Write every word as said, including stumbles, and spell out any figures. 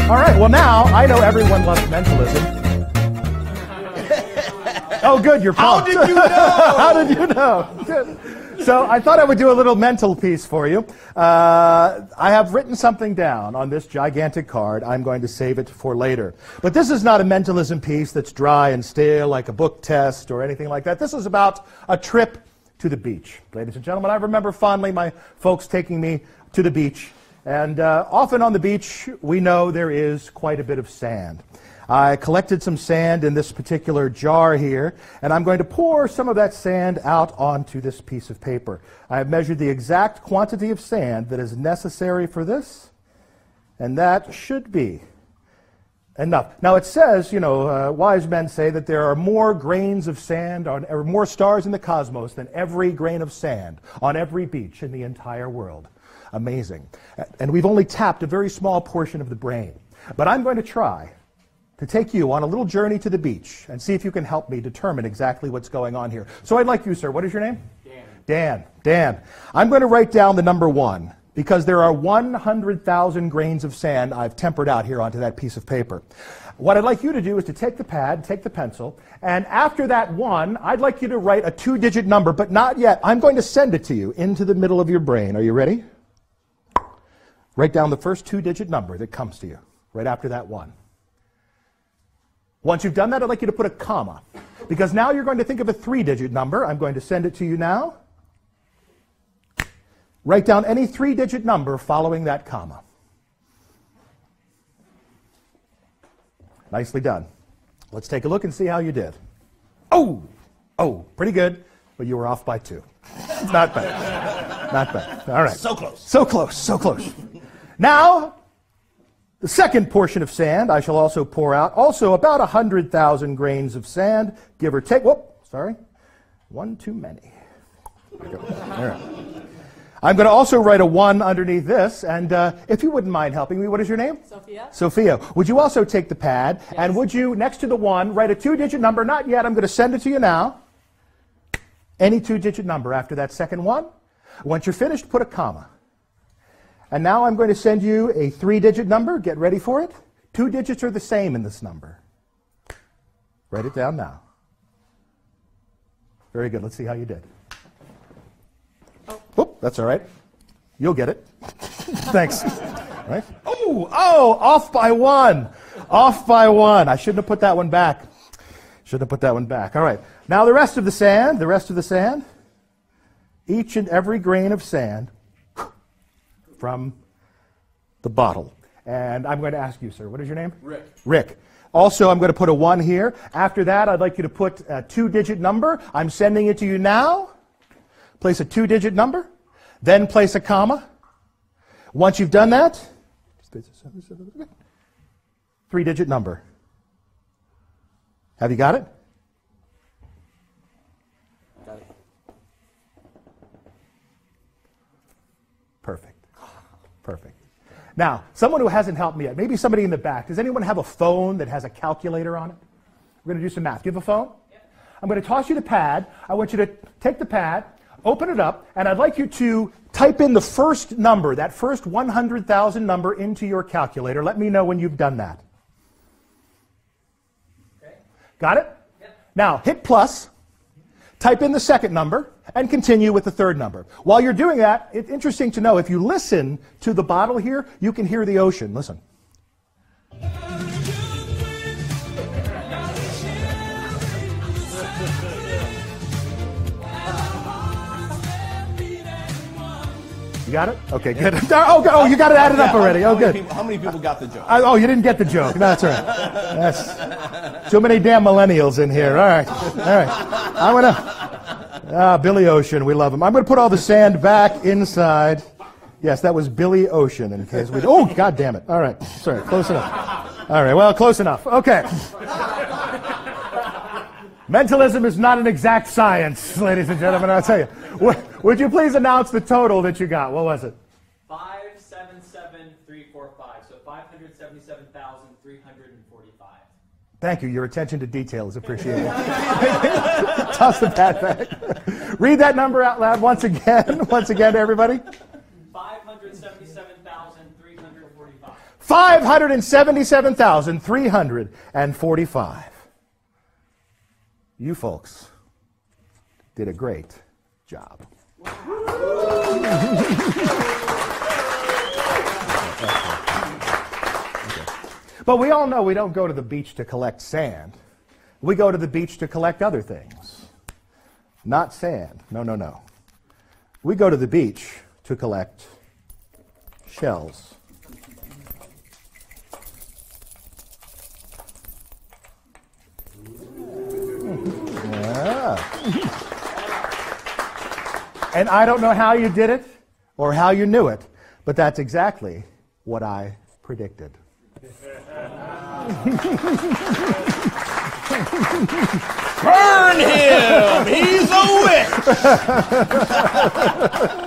All right, well now, I know everyone loves mentalism. Oh, good, you're pumped. How did you know? How did you know? Good. So I thought I would do a little mental piece for you. Uh, I have written something down on this gigantic card. I'm going to save it for later. But this is not a mentalism piece that's dry and stale like a book test or anything like that. This is about a trip to the beach. Ladies and gentlemen, I remember fondly my folks taking me to the beach. And uh, often on the beach, we know there is quite a bit of sand. I collected some sand in this particular jar here, and I'm going to pour some of that sand out onto this piece of paper. I have measured the exact quantity of sand that is necessary for this, and that should be enough. Now it says, you know, uh, wise men say that there are more grains of sand, on, or more stars in the cosmos than every grain of sand on every beach in the entire world. Amazing. And we've only tapped a very small portion of the brain. But I'm going to try to take you on a little journey to the beach and see if you can help me determine exactly what's going on here. So I'd like you, sir. What is your name? Dan. Dan. Dan. I'm going to write down the number one because there are one hundred thousand grains of sand I've tempered out here onto that piece of paper. What I'd like you to do is to take the pad, take the pencil, and after that one, I'd like you to write a two-digit number, but not yet. I'm going to send it to you into the middle of your brain. Are you ready? Write down the first two-digit number that comes to you right after that one. Once you've done that, I'd like you to put a comma, because now you're going to think of a three-digit number. I'm going to send it to you now. Write down any three-digit number following that comma. Nicely done. Let's take a look and see how you did. Oh, oh, pretty good, but you were off by two. Not bad. Not bad. All right. So close. So close, so close. Now, the second portion of sand I shall also pour out, also about one hundred thousand grains of sand, give or take. Whoop, sorry. One too many. There we go. All right. I'm going to also write a one underneath this, and uh, if you wouldn't mind helping me, what is your name? Sophia. Sophia. Would you also take the pad, Yes. and would you, next to the one, write a two-digit number? Not yet. I'm going to send it to you now. Any two-digit number after that second one. Once you're finished, put a comma. And now I'm going to send you a three-digit number. Get ready for it. Two digits are the same in this number. Write it down now. Very good. Let's see how you did. Oh, Whoop, that's all right. You'll get it. Thanks. Right? Oh, oh, off by one. Off by one. I shouldn't have put that one back. Shouldn't have put that one back. All right. Now the rest of the sand, the rest of the sand, each and every grain of sand from the bottle. And I'm going to ask you, sir, what is your name? Rick. Rick. Also, I'm going to put a one here. After that, I'd like you to put a two-digit number. I'm sending it to you now. Place a two-digit number. Then place a comma. Once you've done that, three-digit number. Have you got it? Got it. Perfect. Perfect. Now, someone who hasn't helped me yet, maybe somebody in the back. Does anyone have a phone that has a calculator on it? We're going to do some math. Do you have a phone? Yep. I'm going to toss you the pad. I want you to take the pad, open it up, and I'd like you to type in the first number, that first one hundred thousand number into your calculator. Let me know when you've done that. Okay. Got it? Yep. Now, hit plus, type in the second number, and continue with the third number. While you're doing that, it's interesting to know, if you listen to the bottle here, you can hear the ocean. Listen. You got it? Okay, good. Oh, oh, you got it added up already. Oh, How many good. people- How many people got the joke? I, oh, you didn't get the joke. No, that's all right. That's too many damn millennials in here. All right, all right. I'm gonna. Ah, Billy Ocean, we love him. I'm gonna put all the sand back inside. Yes, that was Billy Ocean. In case we. Oh, God damn it! All right, sorry, close enough. All right, well, close enough. Okay. Mentalism is not an exact science, ladies and gentlemen. I'll tell you. Would you please announce the total that you got? What was it? Five seven seven three four five. So five hundred seventy-seven thousand three hundred and forty-five. Thank you. Your attention to detail is appreciated. Toss the pad back. Read that number out loud once again. Once again to everybody. Five hundred seventy-seven thousand three hundred forty-five. five hundred seventy-seven thousand three hundred forty-five. You folks did a great job. But we all know we don't go to the beach to collect sand. We go to the beach to collect other things. Not sand. No, no, no. We go to the beach to collect shells. Yeah. And I don't know how you did it or how you knew it, but that's exactly what I predicted. Burn him! He's a witch!